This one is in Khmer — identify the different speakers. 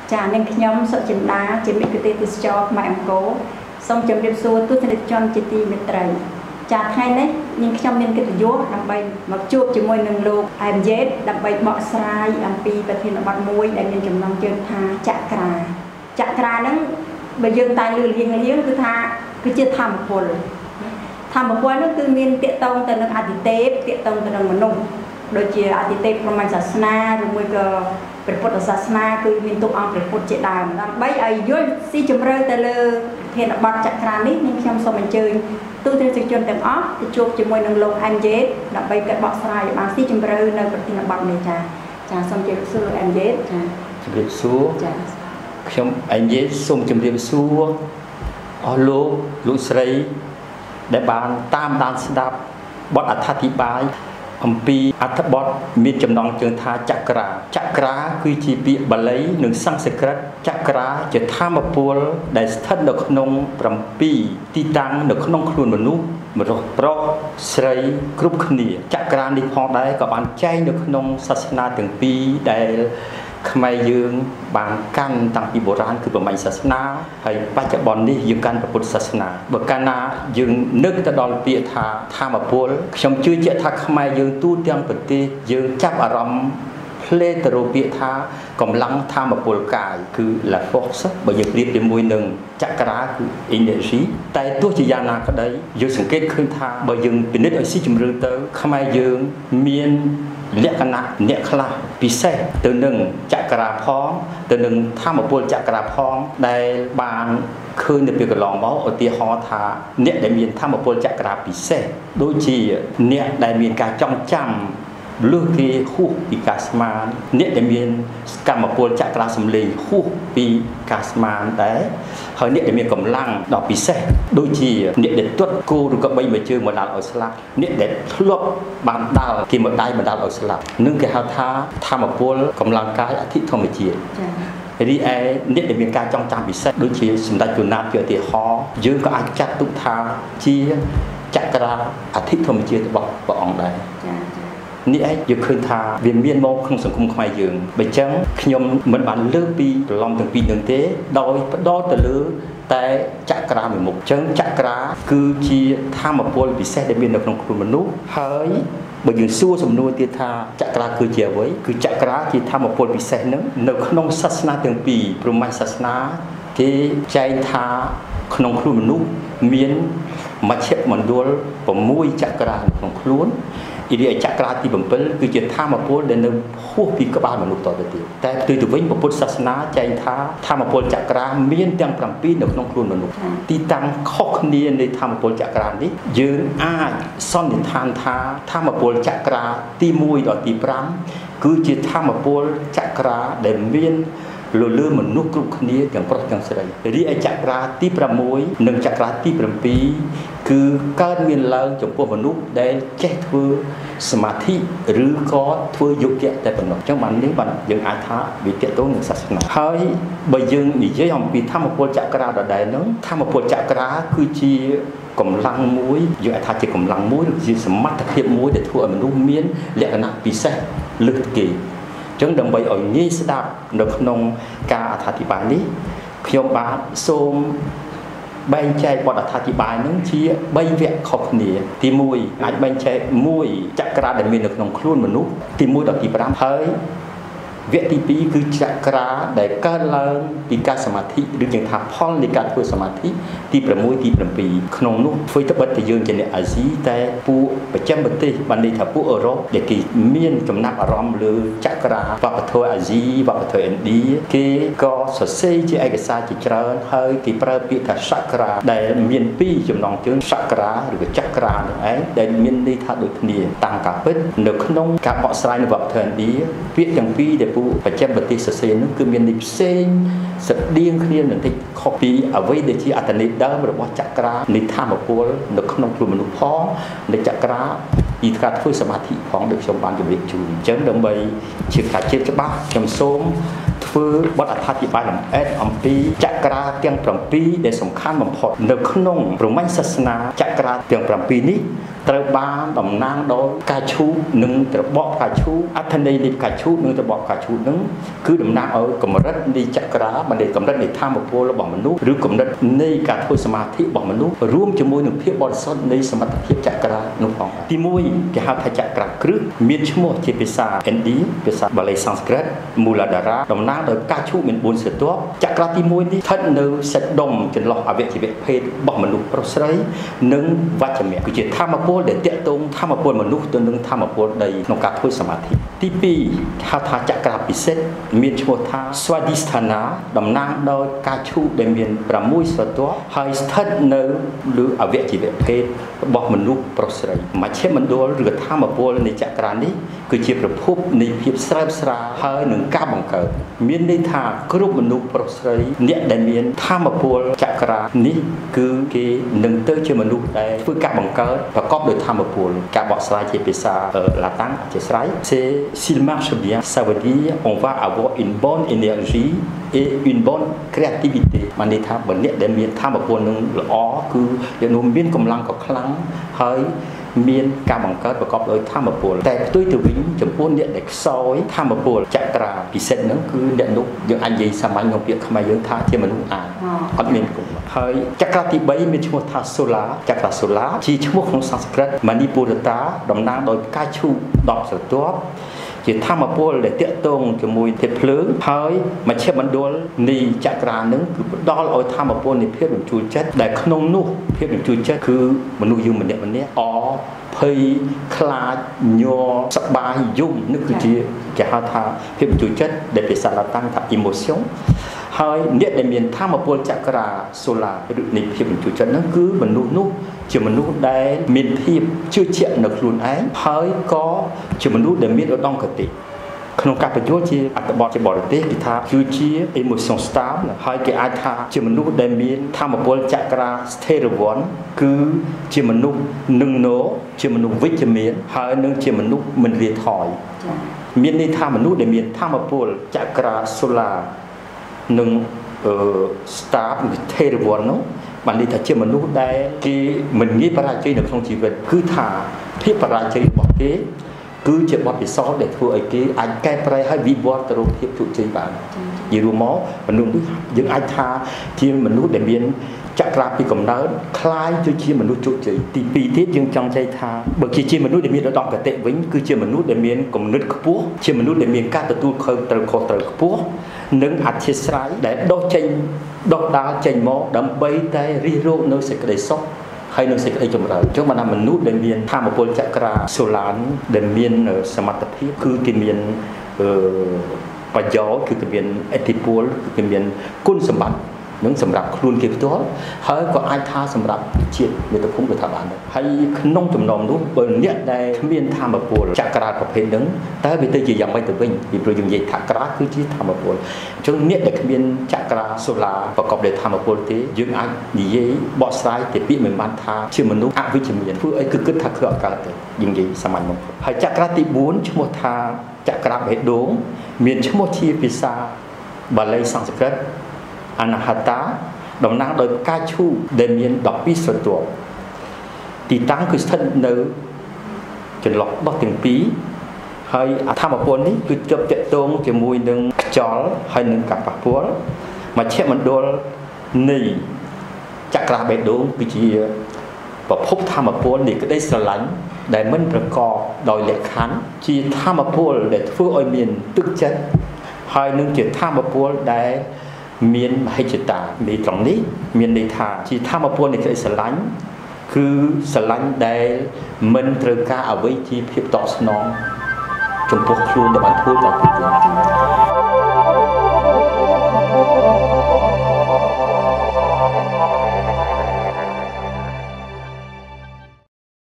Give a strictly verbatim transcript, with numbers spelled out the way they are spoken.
Speaker 1: ចានឹងខ្ញុំសុចិន្តាជាមិត្តទេសទេសចរខ្មែរអង្គរសូមជម្រាបសួរទស្សនិកជនជាទីមេត្រីចាថ្ងៃនេះនាងខ្ញុំមានកិត្តិយសដើម្បីមកជួបជាមួយនឹងលោកអែមយេតដើម្បីបកស្រាយអំពីប្រធានបទមួយដែលមានចំណងជើងថាចក្រាចក្រាហ្នឹងបើយើងតែលឺលៀងលៀងគឺថាគឺជាធម្មពលធម្មពលនោះគឺមានតាកតងទៅនឹងអតិទេពតាកតងទៅនឹងមនុស្សដូចជាអតិទេពព្រហ្មញ្ញសាសនាឬមួយក៏ព្រះពុទ្ធសាសនាគឺមានទុកអង្គព្រះពុទ្ធជាដើមដើម្បីឲ្យយល់ស៊ីជម្រៅទៅលើប្រធានបទចក្រានេះនាងខ្ញុំសូមអញ្ជើញទូទាំងប្រជាជនទាំងអស់ទៅជួបជាមួយនឹងលោកអែមយេតដើម្បីកាត់បកស្រាយបានស៊ីជម្រៅនៅប្រធានបទនេះចាចាសូមជម្រាបសួរលោកអែមយេតចា
Speaker 2: ជម្រាបសួរចាខ្ញុំអែមយេតសូមជម្រាបសួរអស់លោកលោកស្រីដែលបានតាមដានស្ដាប់បទអត្ថាធិប្បាយអំពីអត្ថបទមានចំណងជើងថាចក្រាចក្រាគឺជាពាក្យបាលីនិងសំស្ក្រឹតចក្រាជាធម្មពលដែលស្ថិតនៅក្នុង7ទីតាំងនៅក្នុងខ្លួនមនុស្សមនុស្សប្រុសស្រីគ្រប់គ្នាចក្រានេះផងដែរក៏បានចែងនៅក្នុងសាសនាទាំងពីរដែលខ្មែរយើងបានកាន់តាំងពីបុរាណគឺព្រហ្មញ្ញសាសនាហើយបច្ចុប្បន្ននេះយើងកាន់ពុទ្ធសាសនាបើកាលណាយើងនឹកទៅដល់ពាក្យថាធម្មពលខ្ញុំជឿជាក់ថាខ្មែរយើងទូទាំងប្រទេសយើងចាប់អារម្មណ៍ផ្លេទៅរកពាក្យថាកម្លាំងធម្មពលកាយគឺ la force បើយើងប្រៀបជាមួយនឹងចក្រាគឺ energy តែទោះជាយ៉ាងណាក្តីយើងសង្កេតឃើញថាបើយើងពិនិត្យឲ្យស៊ីជម្រៅទៅខ្មែរយើងមានលក្ខណៈអ្នកខ្លះពិសេសទៅនឹងចក្រាផងទៅនឹងធម្មពលចក្រាផងដែលបានឃើញនៅពេលកន្លងមកឧទាហរណ៍ថាអ្នកដែលមានធម្មពលចក្រាពិសេសដូចជាអ្នកដែលមានការចងចាំលឺគេហួសពីការស្មានអ្នកដែលមានកម្មពលចក្រាសម្លេងហួសពីការស្មានដែរហើយអ្នកដែលមានកម្លាំងដ៏ពិសេសដូចជាអ្នកដែលទាត់គោឬក៏បីមួយជើងមកដាល់ឲ្យស្លាប់អ្នកដែលធ្លាប់បានដាល់គេមកដៃមកដាល់ឲ្យស្លាប់នឹងគេហៅថាធម្មពលកម្លាំងកាយអធិធម្មជាតិចា៎រីឯអ្នកដែលមានការចងចាំពិសេសដូចជាសម្ដេចជួនណាតជាឧទាហរណ៍យើងក៏អាចចាត់ទុកថាជាចក្រាអធិធម្មជាតិរបស់ព្រះអង្គដែរចា៎នេះឯងយើងឃើញថាវាមានមកក្នុងសង្គមខ្មែរយើងបើចឹងខ្ញុំមិនបានលើកពីប្រឡំទាំងពីរនឹងទេដោយផ្ដោតទៅលើតែចក្រាមួយមុខចឹងចក្រាគឺជាធម្មពលពិសេសដែលមាននៅក្នុងខ្លួនមនុស្សហើយបើយើងសួរសំណួរទៀតថាចក្រាគឺជាអ្វីគឺចក្រាជាធម្មពលពិសេសនឹងនៅក្នុងសាសនាទាំងពីរព្រហ្មញ្ញសាសនាគេចែងថាក្នុងខ្លួនមនុស្សមានមជ្ឈមណ្ឌល6ចក្រាក្នុងខ្លួនឥរិយាចក្រាទី7គឺជាធម្មពលដែលនៅហួសពីក្បាលមនុស្សតទៅទៀតតែផ្ទុយទៅវិញពុទ្ធសាសនាចែងថាធម្មពលចក្រាមានទាំង7នៅក្នុងខ្លួនមនុស្សទីតាំងខុសគ្នានៃធម្មពលចក្រានេះយើងអាចសន្និដ្ឋានថាធម្មពលចក្រាទី1ដល់ទី5គឺជាធម្មពលចក្រាដែលមានលលើមនុស្សគ្រប់គ្នាទាំងប្រុសទាំងស្រីរីឯចក្រាទី6និងចក្រាទី7គឺកើតមានឡើងចំពោះមនុស្សដែលចេះធ្វើសមាធិឬក៏ធ្វើយោគៈតែប៉ុណ្ណោះអញ្ចឹងបាននេះបានយើងអាចថាវាទាក់ទងនឹងសាសនាហើយបើយើងនិយាយអំពីធម្មពលចក្រាដដែលហ្នឹងធម្មពលចក្រាគឺជាកម្លាំងមួយយើងអាចថាជាកម្លាំងមួយឬជាសមត្ថភាពមួយដែលធ្វើឲ្យមនុស្សមានលក្ខណៈពិសេសលើសគេចឹងដើម្បីឲ្យងាយស្ដាប់នៅក្នុងការអត្ថាធិប្បាយនេះខ្ញុំបាទសូមបែងចែកបទអត្ថាធិប្បាយនឹងជា3វគ្គខុសគ្នាទី1អាចបែងចែកមួយចក្រាដែលមាននៅក្នុងខ្លួនមនុស្សទី1ដល់ទី5ហើយវគ្គទី2គឺចក្រាដែលកើតឡើងពីការសមាធិឬយើងថាផលនៃការធ្វើសមាធិទី6ទី7ក្នុងនោះធ្វើទៅបិទទៅយើងជាអ្នកអាស៊ីតែពួកប្រចាំប្រទេសបានន័យថាពួកអឺរ៉ុបដែលគេមានចំណាប់អារម្មណ៍លើចក្រាវប្បធម៌អាស៊ីវប្បធម៌ឥណ្ឌាគេក៏សរសេរជាឯកសារជាច្រើនហើយគេប្រើពាក្យថាសក្រាដែលមានពីរចំណងជើងសក្រាឬក៏ចក្រានឹងឯងដែលមានន័យថាដូចគ្នាតាមការពិតនៅក្នុងការបកស្រាយនៃវប្បធម៌ឥណ្ឌាពាក្យទាំងពីរដែលបច្ចេកទេសសរសេរនោះគឺមានន័យផ្សេងស្តៀងគ្នាបន្តិចខុសពីអ្វីដែលជាអត្ថន័យដើមរបស់ចក្រានៃធម្មពលនៅក្នុងខ្លួនមនុស្សផងនៃចក្រាពីការធ្វើសមាធិផងដូចខ្ញុំបានជម្រាបជូនអញ្ចឹងដើម្បីជាការជៀបច្បាស់ខ្ញុំសូមធ្វើបទអត្ថាធិប្បាយលម្អិតអំពីចក្រាទាំង7ដែលសំខាន់បំផុតនៅក្នុងព្រហ្មញ្ញសាសនាចក្រាទាំង7នេះត្រូវបានតំណាងដោយការឈូកនិងត្របកការឈូកអត្ថន័យនៃការឈូកនិងត្របកការឈូកនឹងគឺតំណាងឲ្យកម្រិតនៃចក្រាមិនដែលកម្រិតនៃធម៌ពលរបស់មនុស្សឬកម្រិតនៃការធ្វើសមាធិរបស់មនុស្សរួមជាមួយនឹងភាពបរិសុទ្ធនៃសមត្ថភាពចក្រានោះផងទីមួយគេហៅថាចក្រាគ្រឹះមានឈ្មោះជាភាសាឥណ្ឌាភាសាបាលីសំស្ក្រឹតមូលាដារ៉ាតំណាងដោយការឈូកមានបួនស្រទាប់ចក្រាទីមួយនេះស្ថិតនៅសាច់ដុំចន្លោះអវយវៈភេទរបស់មនុស្សប្រុសស្រីនិងវជ្ជមៈគឺជាធម៌ពលដែលតាក់ទងធម៌ពលមនុស្សទៅនឹងធម៌ពលដីក្នុងការធ្វើសមាធិទីពីរហៅថាចក្រាពិសិដ្ឋមានឈ្មោះថាស្វាឌីស្ថានាតំណាងដោយការឈូកដែលមានប្រាំមួយស្រទាប់ហើយស្ថិតនៅលើអវយវៈភេទរបស់មនុស្សប្រុសស្រីមជ្ឈមណ្ឌលឬធម៌ពលនៃចក្រានេះគឺជាប្រភពនៃភាពស្រើបស្រាលហើយនឹងការបង្កើតមានន័យថាគ្រប់មនុស្សប្រុសស្រីអ្នកដែលមានធម៌ពលចក្រានេះគឺគេនឹងទៅជាមនុស្សដែលធ្វើការបង្កើតប្រកបដោយធម៌ពលការបកស្រាយជាភាសាឡាតាំងជាស្រ័យ c'est s'il marche bien ça veut dire on va avoir une bonne énergie et une bonne créativité បានន័យថាបើអ្នកដែលមានធម៌ពលនឹងល្អគឺអ្នកនោះមានកម្លាំងក៏ខ្លាំងហើយមានការបង្កើតប្រកបដោយធម៌ពលតែផ្ទុយទៅវិញចំពោះអ្នកដែលខ្សោយធម៌ពលចក្រាពិសិដ្ឋហ្នឹងគឺអ្នកនោះយើងអាចនិយាយសាមញ្ញក្នុងពាក្យខ្មែរយើងថាជាមនុស្សអានអត់មានគុំហើយចក្រាទីបីមានឈ្មោះថាសូឡាចក្រាសូឡាជាឈ្មោះក្នុងសំស្ក្រឹតមណិពុរតាតំណាងដោយផ្កាឈូកដប់ស្រទាប់ជាធម៌ពលដែលតាក់ទងជាមួយទេពភ្លើងហើយមជ្ឈមណ្ឌលនៃចក្រានឹងគឺផ្ដល់ឲ្យធម៌ពលនៃភាពរំជួលចិត្តដែលក្នុងនោះភាពរំជួលចិត្តគឺមនុស្សយើងម្នាក់ម្នាក់អភ័យខ្លាចញ័រសប្បាយយំនេះគឺជាគេហៅថាភាពរំជួលចិត្តដែលភាសាឡាតាំងថា emotion ហើយអ្នកដែលមានធម៌ពលចក្រាសូឡាឬនៃភាពរំជួលចិត្តហ្នឹងគឺមនុស្សនោះជាមនុស្សដែលមានភាពជឿជាក់នៅខ្លួនឯងហើយក៏ជាមនុស្សដែលមានឧត្តមគតិក្នុងការបញ្យល់ជាអត្ថបទជាបរទេសគេថាគឺជា emotion stable ហើយគេអាចថាជាមនុស្សដែលមានធម៌ពលចក្រាស្ថិរវ័នគឺជាមនុស្សនឹងណោជាមនុស្សវិជ្ជមានហើយនឹងជាមនុស្សមិនរាថយមានន័យថាមនុស្សដែលមានធម៌ពលចក្រាសូឡានឹងអឺ stable ស្ថិរវ័ននោះបានន័យថាជាមនុស្សដែលគេមិនងាយបរាជ័យនៅក្នុងជីវិតគឺថាភាពបរាជ័យរបស់គេគឺជាបទពិសោធន៍ដែលធ្វើឲ្យគេអាចកែប្រែហើយវិវត្តទៅរកភាពជោគជ័យបាននិយាយរួមមកមនុស្សនេះយើងអាចថាជាមនុស្សដែលមានចក្រាពីកំណើតคล้ายទៅជាមនុស្សជោគជ័យទីពីរទៀតយើងចង់ចែកថាបើជាមនុស្សដែលមានឧត្តមគតិវិញគឺជាមនុស្សដែលមានគំនិតខ្ពស់ជាមនុស្សដែលមានការទទួលខុសត្រូវខុសត្រូវខ្ពស់និងអធិស្ឋានដែលដុសចេញដុសដាលចេញមកដើម្បីតែរិះរោចនៅសេចក្តីសុខហើយនឹងសេចក្តីចម្រើនអញ្ចឹងបានថាមនុស្សដែលមានធម៌ពលចក្រាសូឡានដែលមានសមត្ថភាពគឺគេមានអឺប្រយោជន៍គឺគេមានឥទ្ធិពលគឺគេមានគុណសម្បត្តិនឹងសម្រាប់ខ្លួនគេផ្ទាល់ហើយក៏អាចថាសម្រាប់ជាតិមាតុភូមិក៏ថាបានដែរហើយក្នុងចំណោមនោះបើអ្នកដែលគ្មានធម៌ពលចក្រាប្រភេទហ្នឹងតើវាទៅជាយ៉ាងម៉េចទៅវិញពីព្រោះយើងនិយាយថាក្រាគឺជាធម៌ពលអញ្ចឹងអ្នកដែលគ្មានចក្រាសូឡាប្រកបដោយធម៌ពលទេយើងអាចនិយាយបកស្រាយទៅពាក្យមិនបានថាជាមនុស្សអវិជ្ជមានធ្វើអីគឺគិតថាគឺអត់កើតទេយើងនិយាយសាមញ្ញមកហើយចក្រាទីបួនឈ្មោះថាចក្រាបេះដូងមានឈ្មោះជាភាសាបាលីសំស្ក្រឹតអនាហតាតំណាងដោយផ្កាឈូកដែលមានដប់ពីរស្រទាប់ទីតាំងគឺស្ថិតនៅចន្លោះដុសទាំងពីរហើយអធមពលនេះគឺជាប់តាក់ទងជាមួយនឹងខ្យល់ហើយនឹងការប៉ះពាល់មជ្ឈមណ្ឌលនៃចក្រាបេះដូងគឺជាប្រភពធមពលនៃក្តីស្រឡាញ់ដែលមិនប្រកបដោយលក្ខខណ្ឌជាធមពលដែលធ្វើឲ្យមានទឹកចិត្តហើយនឹងជាធមពលដែលមានមហិច្ឆតានៃត្រង់នេះមានន័យថាជាធម៌ពលនៃក្តីស្រឡាញ់គឺស្រឡាញ់ដែលមិនត្រូវការអ្វីជាភាពតបស្នងចំពោះខ្លួនដែលបានធ្វើដល់ខ្លួន